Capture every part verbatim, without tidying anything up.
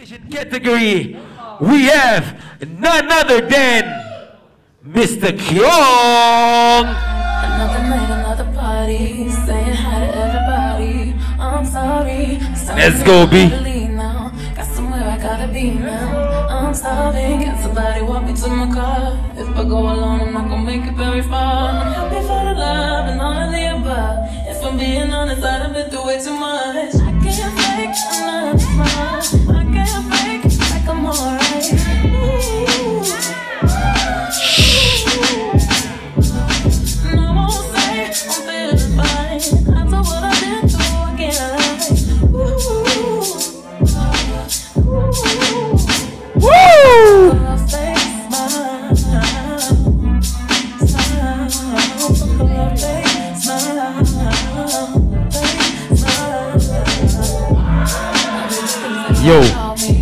Category, we have none other than Mister Kyung. Another night, another party, saying hi to everybody. I'm sorry. Let's go, B. Got somewhere I gotta be now. I'm starving. Can somebody walk me to my car? If I go alone, I'm not gonna make it very far. I'm happy for the love and all of the above. If I'm being honest, I've been through way too much. I can't fake another smile. I can't fake like I'm alright. Ooh. And I won't say I'm feeling fine. After what I've been through, I can't lie. Ooh. Woo! Yo. It's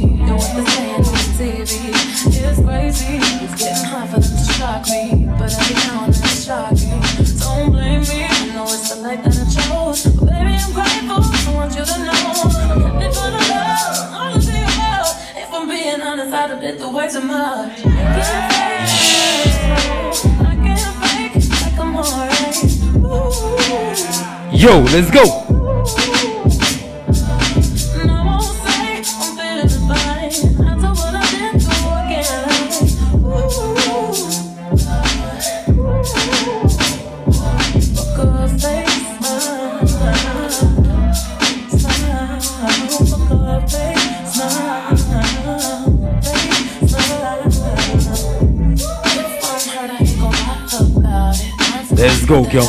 crazy. It's getting hard for them to shock me, but every now and then it's shocking. Don't blame me. I know it's the life that I chose, but baby, I'm grateful. I want you to know I'm happy for the love, all of the above. If I'm being honest, I'd have been through way too much. I can't fake, I can't fake like I'm alright. Yo, let's go. Let's go, Kyung.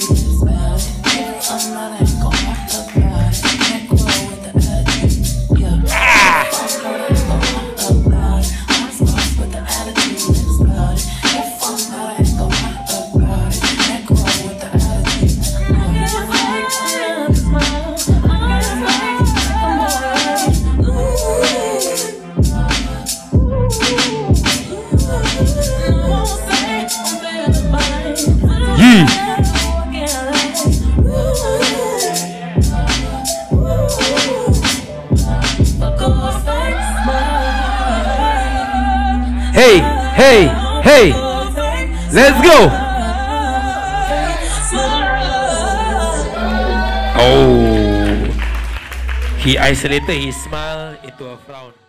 Hey, hey, hey, let's go. Oh, he isolated his smile into a frown.